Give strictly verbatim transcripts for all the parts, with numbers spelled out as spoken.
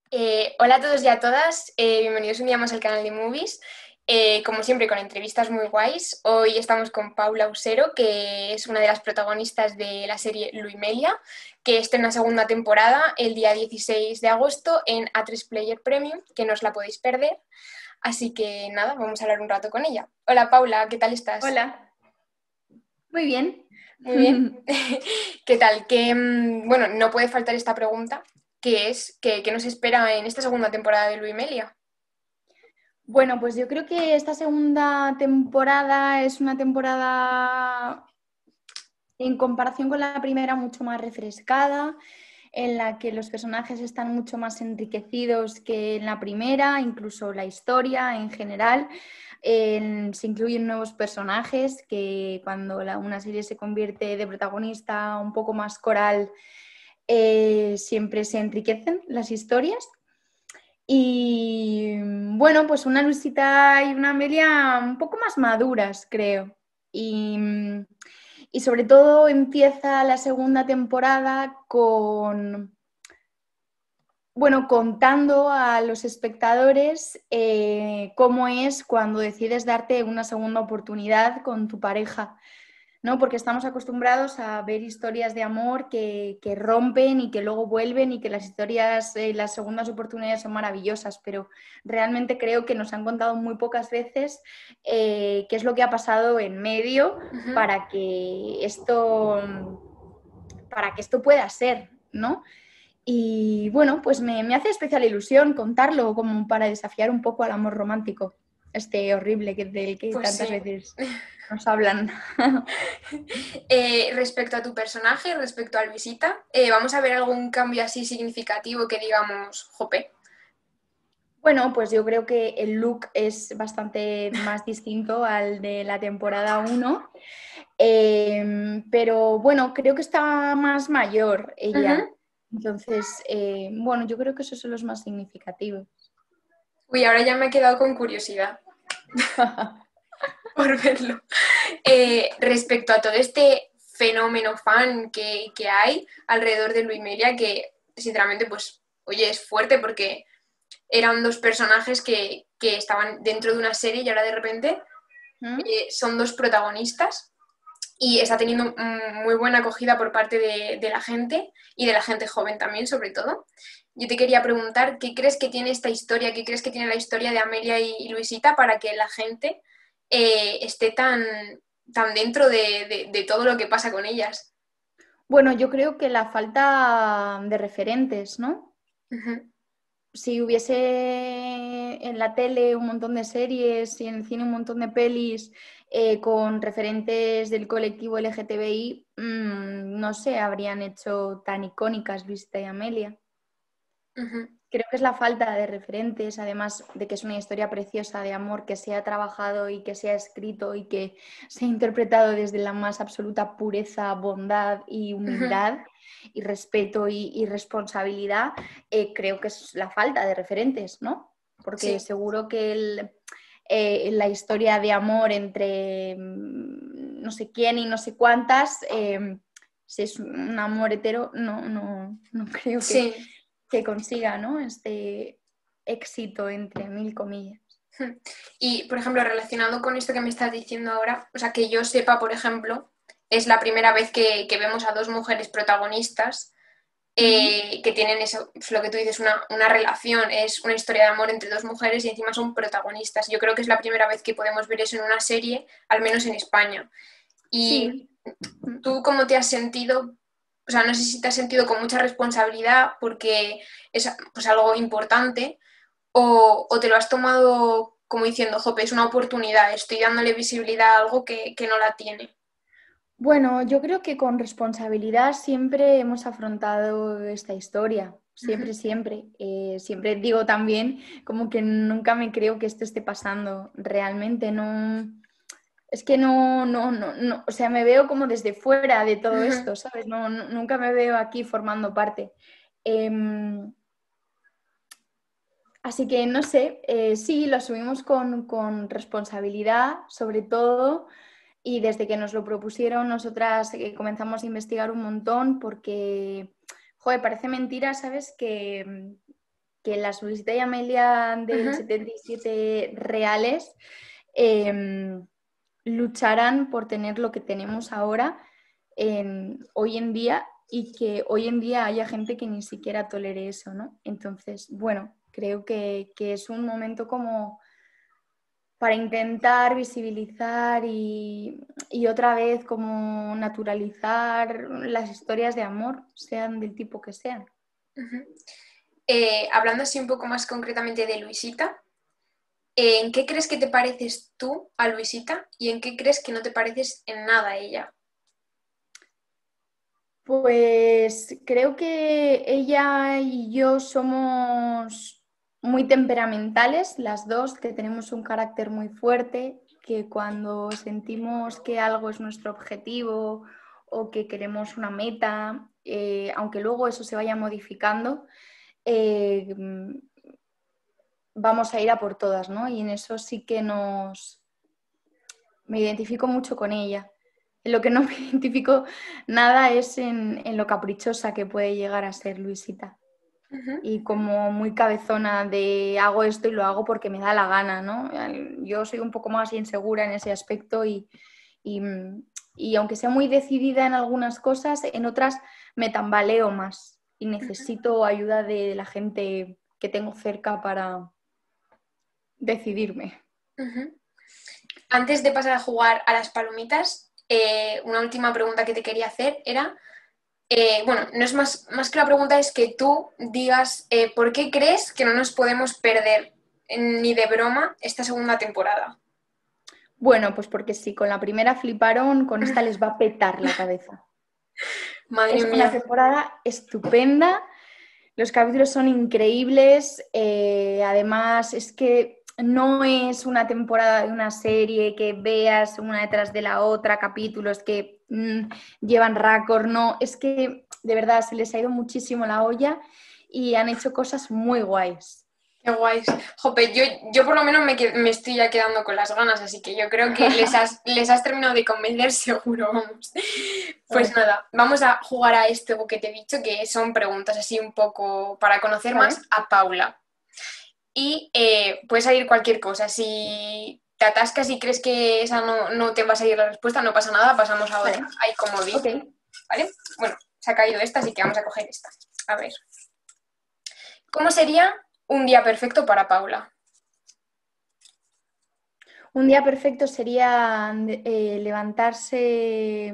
Eh, hola a todos y a todas, eh, bienvenidos un día más al canal de Movies. Eh, como siempre, con entrevistas muy guays. Hoy estamos con Paula Usero, que es una de las protagonistas de la serie Luimelia, que estrena segunda temporada el día dieciséis de agosto en A tres Player Premium, que no os la podéis perder. Así que nada, vamos a hablar un rato con ella. Hola Paula, ¿qué tal estás? Hola, muy bien. Muy bien. ¿Qué tal? Que, mm, bueno, no puede faltar esta pregunta, que es ¿qué, qué nos espera en esta segunda temporada de Luimelia? Bueno, pues yo creo que esta segunda temporada es una temporada en comparación con la primera mucho más refrescada, en la que los personajes están mucho más enriquecidos que en la primera, incluso la historia en general. En- se incluyen nuevos personajes que cuando la- una serie se convierte de protagonista un poco más coral, eh, siempre se enriquecen las historias. Y bueno, pues una Luisita y una Amelia un poco más maduras, creo. Y, y sobre todo empieza la segunda temporada con, bueno, contando a los espectadores eh, cómo es cuando decides darte una segunda oportunidad con tu pareja, ¿no? Porque estamos acostumbrados a ver historias de amor que, que rompen y que luego vuelven y que las historias, eh, las segundas oportunidades son maravillosas, pero realmente creo que nos han contado muy pocas veces eh, qué es lo que ha pasado en medio Ujú. para que esto, para que esto pueda ser, ¿no? Y bueno, pues me, me hace especial ilusión contarlo como para desafiar un poco al amor romántico, este horrible que, del que Pues tantas sí. veces nos hablan. Eh, respecto a tu personaje, respecto a Luisita, eh, ¿vamos a ver algún cambio así significativo que digamos, jope? Bueno, pues yo creo que el look es bastante más distinto al de la temporada uno. Eh, pero bueno, creo que está más mayor ella. Ujú. Entonces, eh, bueno, yo creo que esos son los más significativos. Uy, ahora ya me he quedado con curiosidad por verlo. Eh, respecto a todo este fenómeno fan que, que hay alrededor de Luimelia, que sinceramente, pues, oye, es fuerte porque eran dos personajes que, que estaban dentro de una serie y ahora de repente ¿Mm? eh, son dos protagonistas y está teniendo mm, muy buena acogida por parte de, de la gente y de la gente joven también, sobre todo. Yo te quería preguntar, ¿qué crees que tiene esta historia, qué crees que tiene la historia de Amelia y, y Luisita para que la gente eh, esté tan, tan dentro de, de, de todo lo que pasa con ellas? Bueno, yo creo que la falta de referentes, ¿no? Ujú. Si hubiese en la tele un montón de series y en el cine un montón de pelis eh, con referentes del colectivo L G T B I, mmm, no sé, habrían hecho tan icónicas Luisita y Amelia. Ujú. Creo que es la falta de referentes, además de que es una historia preciosa de amor que se ha trabajado y que se ha escrito y que se ha interpretado desde la más absoluta pureza, bondad y Ujú. humildad y respeto y, y responsabilidad. Eh, creo que es la falta de referentes, ¿no? Porque Sí. seguro que el, eh, la historia de amor entre mm, no sé quién y no sé cuántas, eh, si es un amor hetero, no, no, no creo que Sí. que consiga, ¿no? Este éxito entre mil comillas. Y, por ejemplo, relacionado con esto que me estás diciendo ahora, o sea, que yo sepa, por ejemplo, es la primera vez que, que vemos a dos mujeres protagonistas ¿Mm? eh, que tienen eso, pues lo que tú dices, una, una relación, es una historia de amor entre dos mujeres y encima son protagonistas. Yo creo que es la primera vez que podemos ver eso en una serie, al menos en España. Y Sí. ¿Mm? tú, ¿cómo te has sentido? O sea, no sé si te has sentido con mucha responsabilidad porque es pues, algo importante o, o te lo has tomado como diciendo, jope, es una oportunidad, estoy dándole visibilidad a algo que, que no la tiene. Bueno, yo creo que con responsabilidad siempre hemos afrontado esta historia, Ujú. siempre, siempre. Eh, siempre digo también como que nunca me creo que esto esté pasando realmente, no, es que no, no, no, no, o sea, me veo como desde fuera de todo Ujú. esto, ¿sabes? No, no- nunca me veo aquí formando parte. Em, Así que no sé, eh, sí, lo asumimos con, con responsabilidad, sobre todo, y desde que nos lo propusieron, nosotras eh, comenzamos a investigar un montón porque, joder, parece mentira, ¿sabes? Que, que las Luisita y Amelia del Ujú. setenta y siete reales eh, lucharán por tener lo que tenemos ahora en, hoy en día y que hoy en día haya gente que ni siquiera tolere eso, ¿no? Entonces, bueno, creo que, que es un momento como para intentar visibilizar y, y otra vez como naturalizar las historias de amor, sean del tipo que sean. Ujú. Eh, hablando así un poco más concretamente de Luisita, eh, ¿en qué crees que te pareces tú a Luisita y en qué crees que no te pareces en nada a ella? Pues creo que ella y yo somos muy temperamentales, las dos, que tenemos un carácter muy fuerte, que cuando sentimos que algo es nuestro objetivo o que queremos una meta, eh, aunque luego eso se vaya modificando, eh, vamos a ir a por todas, ¿no? Y en eso sí que nos... me identifico mucho con ella. En lo que no me identifico nada es en, en lo caprichosa que puede llegar a ser Luisita. Ujú. Y como muy cabezona de hago esto y lo hago porque me da la gana, ¿no? Yo soy un poco más insegura en ese aspecto y, y, y aunque sea muy decidida en algunas cosas, en otras me tambaleo más y necesito ayuda de la gente que tengo cerca para decidirme. Ujú. Antes de pasar a jugar a las palomitas, eh, una última pregunta que te quería hacer era, eh, bueno, no es más, más que la pregunta, es que tú digas eh, por qué crees que no nos podemos perder eh, ni de broma esta segunda temporada. Bueno, pues porque si con la primera fliparon, con esta les va a petar la cabeza. Madre Es una mía. temporada estupenda, los capítulos son increíbles, eh, además es que no es una temporada de una serie que veas una detrás de la otra, capítulos que mm, llevan récord, no, es que de verdad se les ha ido muchísimo la olla y han hecho cosas muy guays. Qué guays. Jope, yo, yo por lo menos me, que- me estoy ya quedando con las ganas, así que yo creo que les has, les has terminado de convencer seguro, vamos. Pues Ay, nada, vamos a jugar a esto que te he dicho, que son preguntas así un poco para conocer más vale, a Paula. Y eh, puede salir cualquier cosa. Si te atascas y crees que esa no, no te va a salir la respuesta, no pasa nada, pasamos a otra. vale, Hay comodín, ok. ¿vale? Bueno, se ha caído esta, así que vamos a coger esta. A ver. ¿Cómo sería un día perfecto para Paula? Un día perfecto sería eh, levantarse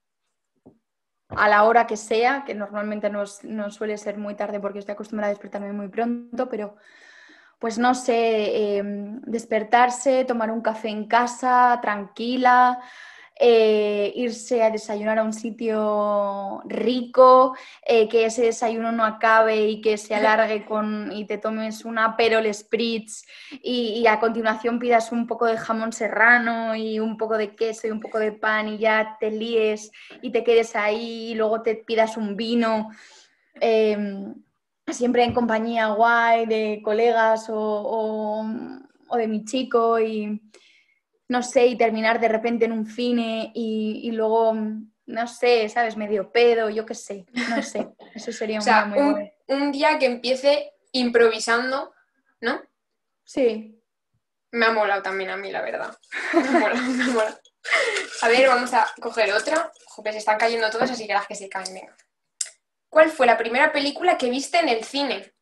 a la hora que sea, que normalmente no, es- no suele ser muy tarde porque estoy acostumbrada a despertarme muy pronto, pero pues no sé, eh, despertarse, tomar un café en casa, tranquila, eh, irse a desayunar a un sitio rico, eh, que ese desayuno no acabe y que se alargue con, y te tomes una Aperol Spritz y, y a continuación pidas un poco de jamón serrano y un poco de queso y un poco de pan y ya te líes y te quedes ahí y luego te pidas un vino. Eh, Siempre en compañía guay de colegas o, o, o de mi chico y no sé, y terminar de repente en un cine y, y luego, no sé, ¿sabes? Medio pedo, yo qué sé, no sé. Eso O sería un día sea, muy un, guay. un día que empiece improvisando, ¿no? Sí. Me ha molado también a mí, la verdad. Me ha molado, me ha molado. A ver, vamos a coger otra. Joder, se están cayendo todas, así que las que se caen, venga. ¿Cuál fue la primera película que viste en el cine?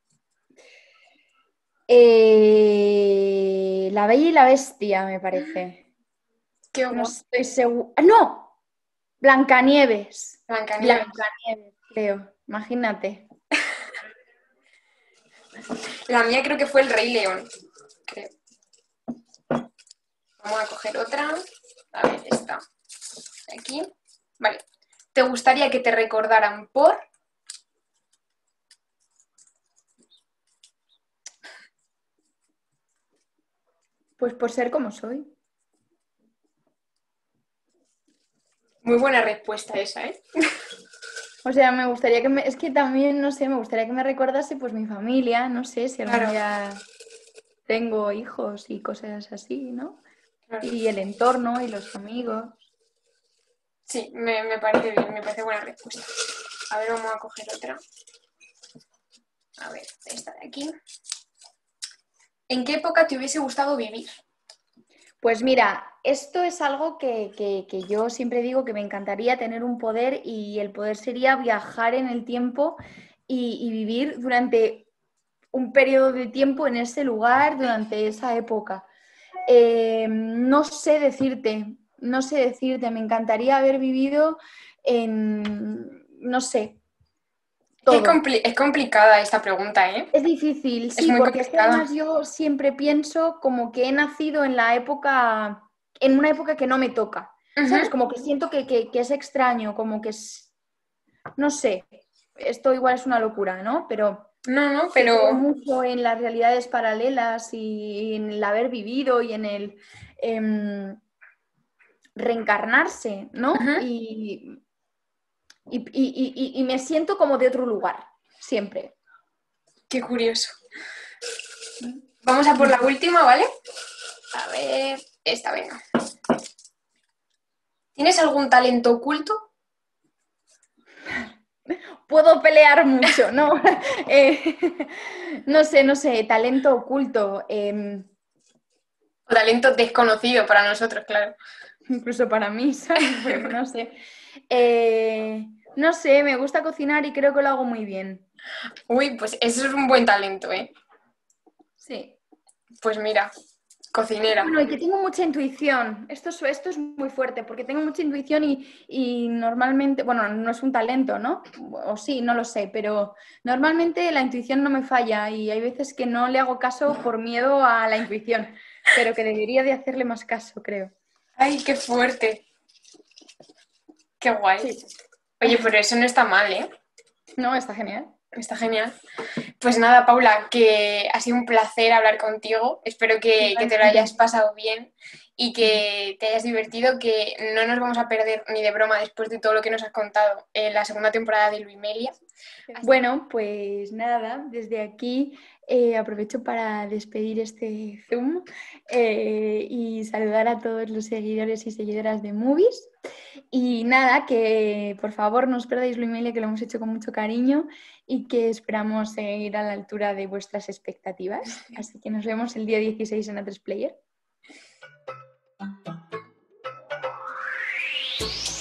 Eh, La Bella y la Bestia, me parece. Qué No guay. estoy segura. ¡No! Blancanieves. Blancanieves. Blancanieves, creo. Imagínate. La mía creo que fue El Rey León. Creo. Vamos a coger otra. A ver, esta. Aquí. Vale. ¿Te gustaría que te recordaran por? Pues por ser como soy. Muy buena respuesta esa, ¿eh? O sea, me gustaría que me... Es que también, no sé, me gustaría que me recordase pues mi familia, no sé, si algún Claro, día tengo hijos y cosas así, ¿no? claro. Y el entorno y los amigos. Sí, me, me parece bien, me parece buena respuesta. A ver, vamos a coger otra. A ver, esta de aquí. ¿En qué época te hubiese gustado vivir? Pues mira, esto es algo que, que, que yo siempre digo que me encantaría tener un poder y el poder sería viajar en el tiempo y, y vivir durante un periodo de tiempo en ese lugar, durante esa época. Eh, no sé decirte, no sé decirte, me encantaría haber vivido en, no sé, Es, todo. compli- es complicada esta pregunta, ¿eh? Es difícil, Es sí, muy porque es que complicada. además yo siempre pienso como que he nacido en la época, en una época que no me toca, ¿sabes? Ujú. Como que siento que, que- que es extraño, como que es, no sé, esto igual es una locura, ¿no? Pero No, no, que creo pero mucho en las realidades paralelas y en el haber vivido y en el em, reencarnarse, ¿no? ujú. Y, y, y- y- y me siento como de otro lugar, siempre. Qué curioso. Vamos a por la última, ¿vale? A ver, esta, venga. ¿Tienes algún talento oculto? Puedo pelear mucho, ¿no? Eh, no sé, no sé, talento oculto, eh, O talento desconocido para nosotros, claro. incluso para mí, ¿sabes? Porque no sé. Eh, no sé, me gusta cocinar y creo que lo hago muy bien. Uy, pues eso es un buen talento, ¿eh? Sí. Pues mira, cocinera. Bueno, y que tengo mucha intuición. Esto es, esto es muy fuerte, porque tengo mucha intuición y, y normalmente, bueno, no es un talento, ¿no? O sí, no lo sé, pero normalmente la intuición no me falla y hay veces que no le hago caso por miedo a la intuición, pero que debería de hacerle más caso, creo. Ay, qué fuerte. Qué guay. Sí. Oye, pero eso no está mal, ¿eh? No, está genial. Está genial. Pues nada, Paula, que ha sido un placer hablar contigo. Espero que, que te lo hayas Igualmente. pasado bien y que te hayas divertido, que no nos vamos a perder ni de broma después de todo lo que nos has contado en la segunda temporada de Luimelia. Así que Bueno, pues nada, desde aquí eh, aprovecho para despedir este Zoom eh, y saludar a todos los seguidores y seguidoras de Movies. Y nada, que por favor no os perdáis lo email, que lo hemos hecho con mucho cariño y que esperamos eh, ir a la altura de vuestras expectativas. Así que nos vemos el día dieciséis en A tres Player.